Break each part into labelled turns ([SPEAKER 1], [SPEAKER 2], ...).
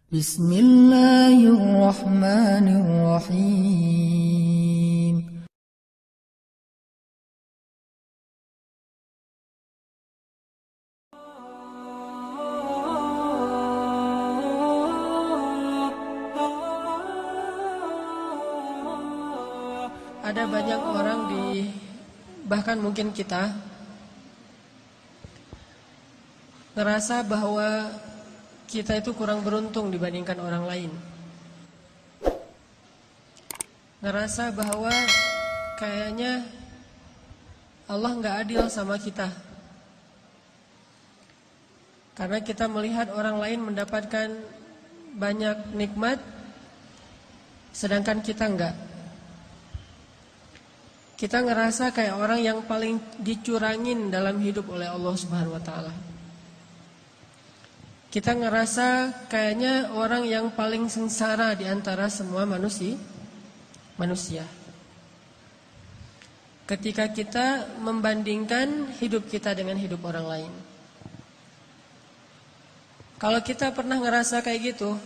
[SPEAKER 1] Bismillahirrahmanirrahim.
[SPEAKER 2] Ada banyak orang bahkan mungkin kita ngerasa bahwa kita itu kurang beruntung dibandingkan orang lain. Ngerasa bahwa kayaknya Allah nggak adil sama kita. Karena kita melihat orang lain mendapatkan banyak nikmat, sedangkan kita enggak. Kita ngerasa kayak orang yang paling dicurangin dalam hidup oleh Allah Subhanahu wa taala. Kita ngerasa kayaknya orang yang paling sengsara di antara semua manusia. Ketika kita membandingkan hidup kita dengan hidup orang lain. Kalau kita pernah ngerasa kayak gitu,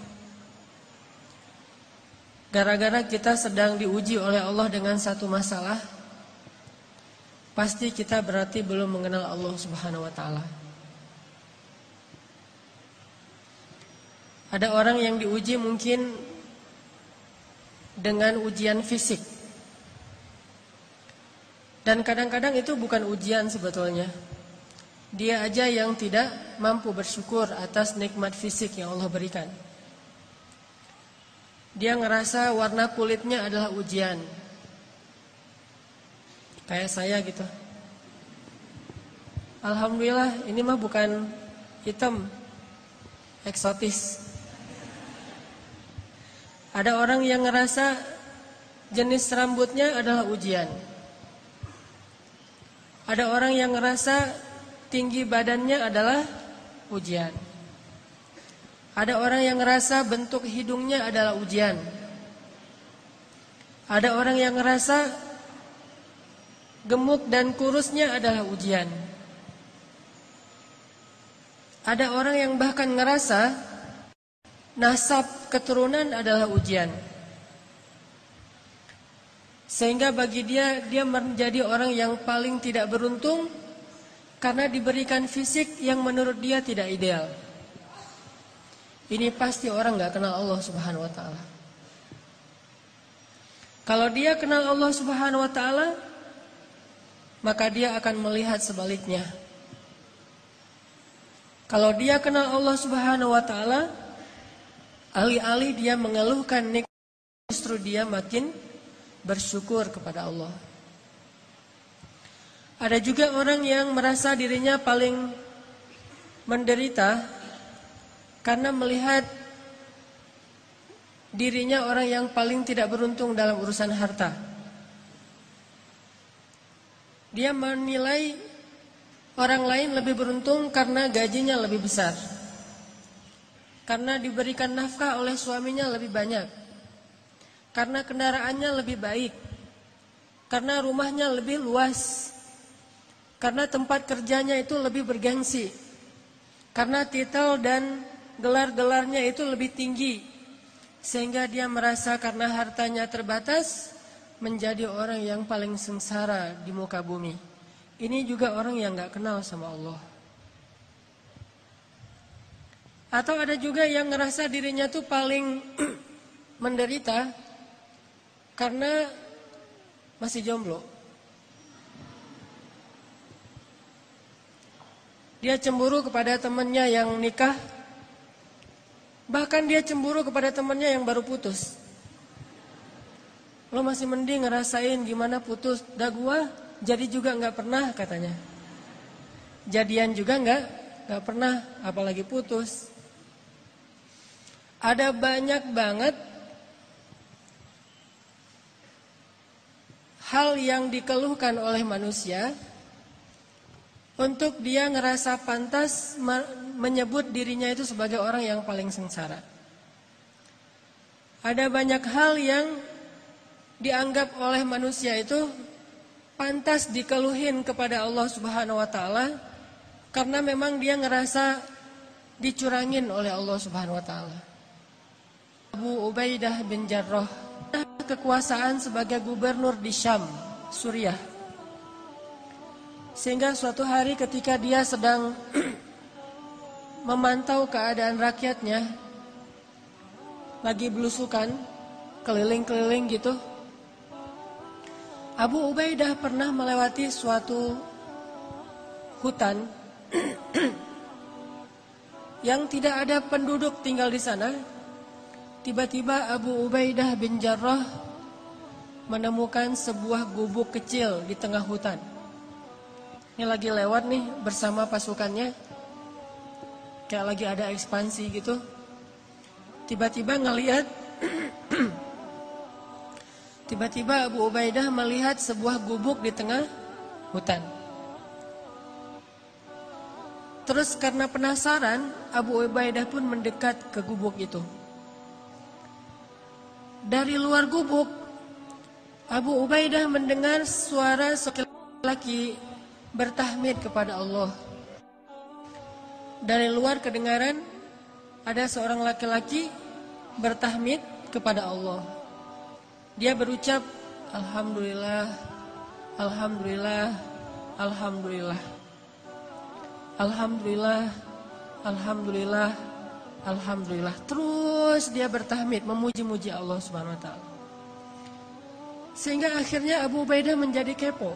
[SPEAKER 2] gara-gara kita sedang diuji oleh Allah dengan satu masalah, pasti kita berarti belum mengenal Allah Subhanahu wa taala. Ada orang yang diuji mungkin dengan ujian fisik. Dan kadang-kadang itu bukan ujian sebetulnya. Dia aja yang tidak mampu bersyukur atas nikmat fisik yang Allah berikan. Dia ngerasa warna kulitnya adalah ujian. Kayak saya gitu. Alhamdulillah ini mah bukan hitam, eksotis. Ada orang yang ngerasa jenis rambutnya adalah ujian. Ada orang yang ngerasa tinggi badannya adalah ujian. Ada orang yang ngerasa bentuk hidungnya adalah ujian. Ada orang yang ngerasa gemuk dan kurusnya adalah ujian. Ada orang yang bahkan ngerasa nasab keturunan adalah ujian. Sehingga bagi dia menjadi orang yang paling tidak beruntung karena diberikan fisik yang menurut dia tidak ideal. Ini pasti orang gak kenal Allah Subhanahu wa ta'ala. Kalau dia kenal Allah Subhanahu wa ta'ala, maka dia akan melihat sebaliknya. Kalau dia kenal Allah Subhanahu wa ta'ala, alih-alih dia mengeluhkan nikmat, justru dia makin bersyukur kepada Allah. Ada juga orang yang merasa dirinya paling menderita karena melihat dirinya orang yang paling tidak beruntung dalam urusan harta. Dia menilai orang lain lebih beruntung karena gajinya lebih besar, karena diberikan nafkah oleh suaminya lebih banyak, karena kendaraannya lebih baik, karena rumahnya lebih luas, karena tempat kerjanya itu lebih bergengsi, karena titel dan gelar-gelarnya itu lebih tinggi, sehingga dia merasa karena hartanya terbatas menjadi orang yang paling sengsara di muka bumi. Ini juga orang yang gak kenal sama Allah. Atau ada juga yang ngerasa dirinya tuh paling menderita karena masih jomblo. Dia cemburu kepada temannya yang nikah. Bahkan dia cemburu kepada temannya yang baru putus. Lo masih mending ngerasain gimana putus. Dah gua jadi juga gak pernah katanya. Jadian juga gak pernah, apalagi putus. Ada banyak banget hal yang dikeluhkan oleh manusia untuk dia ngerasa pantas menyebut dirinya itu sebagai orang yang paling sengsara. Ada banyak hal yang dianggap oleh manusia itu pantas dikeluhin kepada Allah Subhanahu wa taala karena memang dia ngerasa dicurangin oleh Allah Subhanahu wa taala. Abu Ubaidah bin Jarrah kekuasaan sebagai gubernur di Syam, Suriah. Sehingga suatu hari ketika dia sedang memantau keadaan rakyatnya, lagi belusukan, keliling-keliling gitu, Abu Ubaidah pernah melewati suatu hutan yang tidak ada penduduk tinggal di sana. Tiba-tiba Abu Ubaidah bin Jarrah menemukan sebuah gubuk kecil di tengah hutan. Ini lagi lewat nih bersama pasukannya, kayak lagi ada ekspansi gitu. Tiba-tiba ngelihat tiba-tiba Abu Ubaidah melihat sebuah gubuk di tengah hutan. Terus karena penasaran, Abu Ubaidah pun mendekat ke gubuk itu. Dari luar gubuk, Abu Ubaidah mendengar suara seorang laki bertahmid kepada Allah. Dari luar kedengaran ada seorang laki-laki bertahmid kepada Allah. Dia berucap, Alhamdulillah, Alhamdulillah, Alhamdulillah, Alhamdulillah, Alhamdulillah, Alhamdulillah. Terus dia bertahmid, memuji-muji Allah Subhanahu wa taala. Sehingga akhirnya Abu Ubaidah menjadi kepo.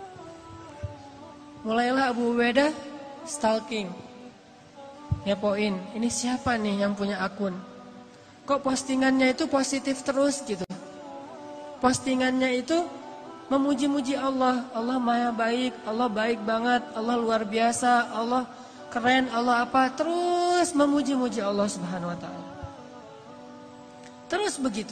[SPEAKER 2] Mulailah Abu Ubaidah stalking, ngepoin, ini siapa nih yang punya akun? Kok postingannya itu positif terus gitu? Postingannya itu memuji-muji Allah. Allah maha baik, Allah baik banget, Allah luar biasa, Allah keren, Allah apa? Terus memuji-muji Allah Subhanahu wa taala. Terus begitu.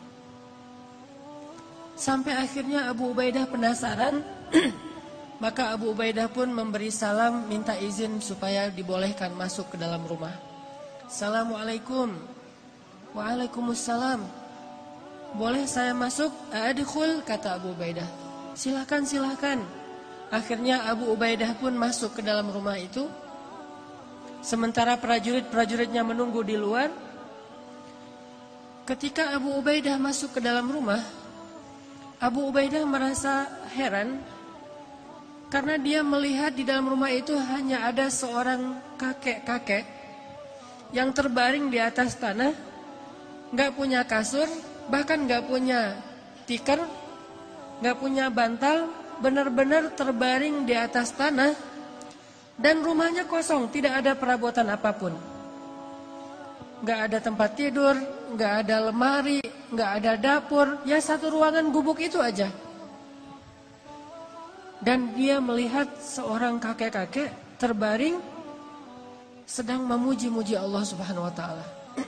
[SPEAKER 2] Sampai akhirnya Abu Ubaidah penasaran. Maka Abu Ubaidah pun memberi salam, minta izin supaya dibolehkan masuk ke dalam rumah. Assalamualaikum. Waalaikumsalam. Boleh saya masuk? Adkhul, kata Abu Ubaidah. Silakan, silakan. Akhirnya Abu Ubaidah pun masuk ke dalam rumah itu. Sementara prajurit-prajuritnya menunggu di luar. Ketika Abu Ubaidah masuk ke dalam rumah, Abu Ubaidah merasa heran karena dia melihat di dalam rumah itu hanya ada seorang kakek-kakek yang terbaring di atas tanah, nggak punya kasur, bahkan nggak punya tikar, nggak punya bantal, benar-benar terbaring di atas tanah, dan rumahnya kosong, tidak ada perabotan apapun, nggak ada tempat tidur, nggak ada lemari, nggak ada dapur, ya satu ruangan gubuk itu aja. Dan dia melihat seorang kakek-kakek terbaring sedang memuji-muji Allah Subhanahu wa taala.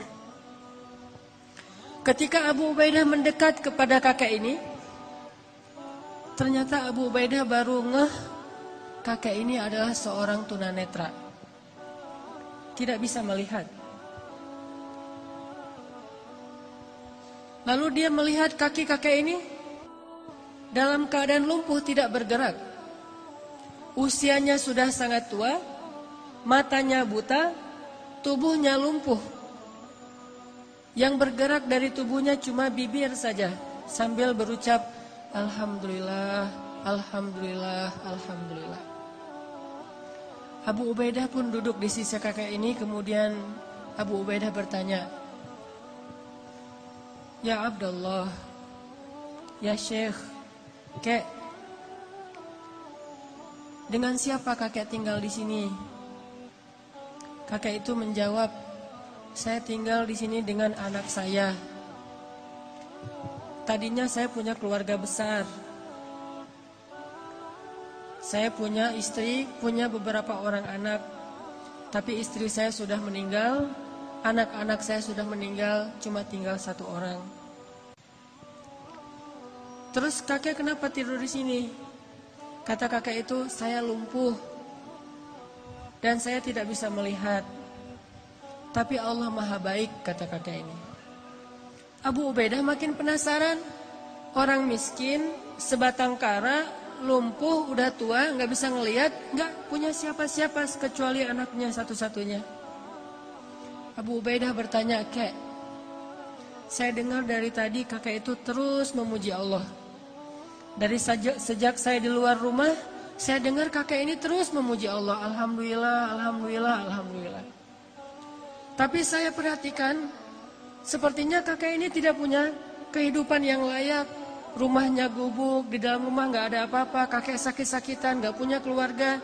[SPEAKER 2] Ketika Abu Ubaidah mendekat kepada kakek ini, ternyata Abu Ubaidah baru ngeh kakek ini adalah seorang tunanetra. Tidak bisa melihat. Lalu dia melihat kaki kakek ini dalam keadaan lumpuh, tidak bergerak. Usianya sudah sangat tua, matanya buta, tubuhnya lumpuh. Yang bergerak dari tubuhnya cuma bibir saja, sambil berucap, Alhamdulillah, Alhamdulillah, Alhamdulillah. Abu Ubaidah pun duduk di sisi kakek ini, kemudian Abu Ubaidah bertanya, Ya Abdullah, Ya Syekh, Kek, dengan siapa kakek tinggal di sini? Kakek itu menjawab, saya tinggal di sini dengan anak saya. Tadinya saya punya keluarga besar. Saya punya istri, punya beberapa orang anak. Tapi istri saya sudah meninggal, anak-anak saya sudah meninggal, cuma tinggal satu orang. Terus kakek kenapa tidur di sini? Kata kakek itu, saya lumpuh dan saya tidak bisa melihat. Tapi Allah maha baik, kata kakek ini. Abu Ubaidah makin penasaran. Orang miskin, sebatang kara, lumpuh, udah tua, nggak bisa ngelihat, nggak punya siapa-siapa kecuali anaknya satu-satunya. Abu Ubaidah bertanya, Kek, Saya dengar dari tadi kakek itu terus memuji Allah. Dari sejak saya di luar rumah, saya dengar kakek ini terus memuji Allah. Alhamdulillah, alhamdulillah, alhamdulillah. Tapi saya perhatikan, sepertinya kakek ini tidak punya kehidupan yang layak. Rumahnya gubuk, di dalam rumah nggak ada apa-apa, kakek sakit-sakitan, nggak punya keluarga.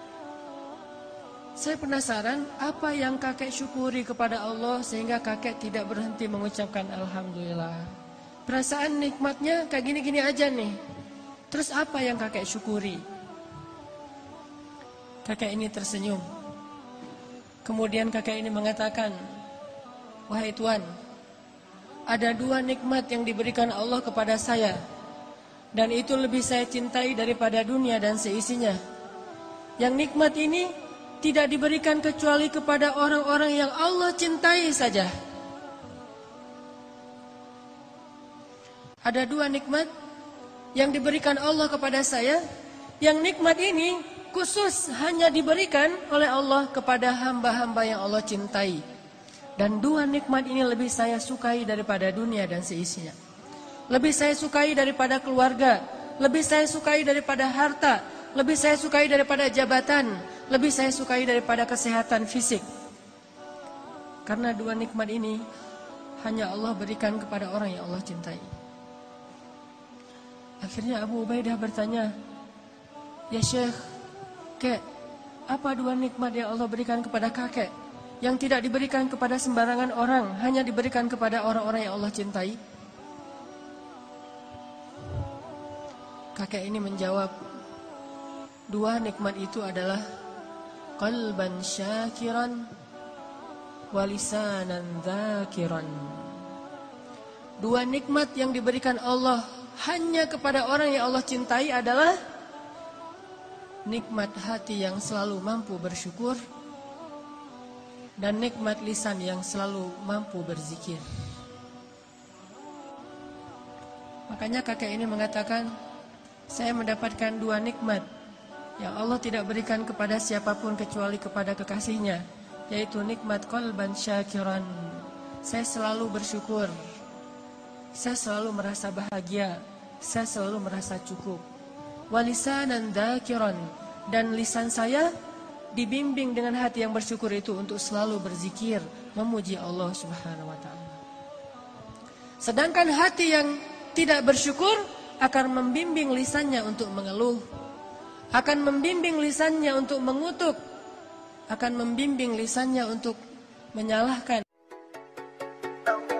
[SPEAKER 2] Saya penasaran apa yang kakek syukuri kepada Allah sehingga kakek tidak berhenti mengucapkan alhamdulillah. Perasaan nikmatnya kayak gini-gini aja nih. Terus apa yang kakek syukuri? Kakek ini tersenyum. Kemudian kakek ini mengatakan, wahai Tuhan, ada 2 nikmat yang diberikan Allah kepada saya, dan itu lebih saya cintai daripada dunia dan seisinya. Yang nikmat ini tidak diberikan kecuali kepada orang-orang yang Allah cintai saja. Ada 2 nikmat yang diberikan Allah kepada saya. Yang nikmat ini khusus hanya diberikan oleh Allah kepada hamba-hamba yang Allah cintai. Dan 2 nikmat ini lebih saya sukai daripada dunia dan seisinya. Lebih saya sukai daripada keluarga. Lebih saya sukai daripada harta. Lebih saya sukai daripada jabatan. Lebih saya sukai daripada kesehatan fisik. Karena 2 nikmat ini hanya Allah berikan kepada orang yang Allah cintai. Akhirnya Abu Ubaidah bertanya, ya Syekh, kek, apa 2 nikmat yang Allah berikan kepada kakek yang tidak diberikan kepada sembarangan orang, hanya diberikan kepada orang-orang yang Allah cintai? Kakek ini menjawab, 2 nikmat itu adalah qalban syakiran wa lisanan dzakiran. 2 nikmat yang diberikan Allah hanya kepada orang yang Allah cintai adalah nikmat hati yang selalu mampu bersyukur dan nikmat lisan yang selalu mampu berzikir. Makanya kakek ini mengatakan, saya mendapatkan 2 nikmat yang Allah tidak berikan kepada siapapun kecuali kepada kekasihnya, yaitu nikmat qalban syakiran. Saya selalu bersyukur. Saya selalu merasa bahagia. Saya selalu merasa cukup. Walisanan dzakiran, dan lisan saya dibimbing dengan hati yang bersyukur itu untuk selalu berzikir, memuji Allah Subhanahu wa taala. Sedangkan hati yang tidak bersyukur akan membimbing lisannya untuk mengeluh, akan membimbing lisannya untuk mengutuk, akan membimbing lisannya untuk menyalahkan.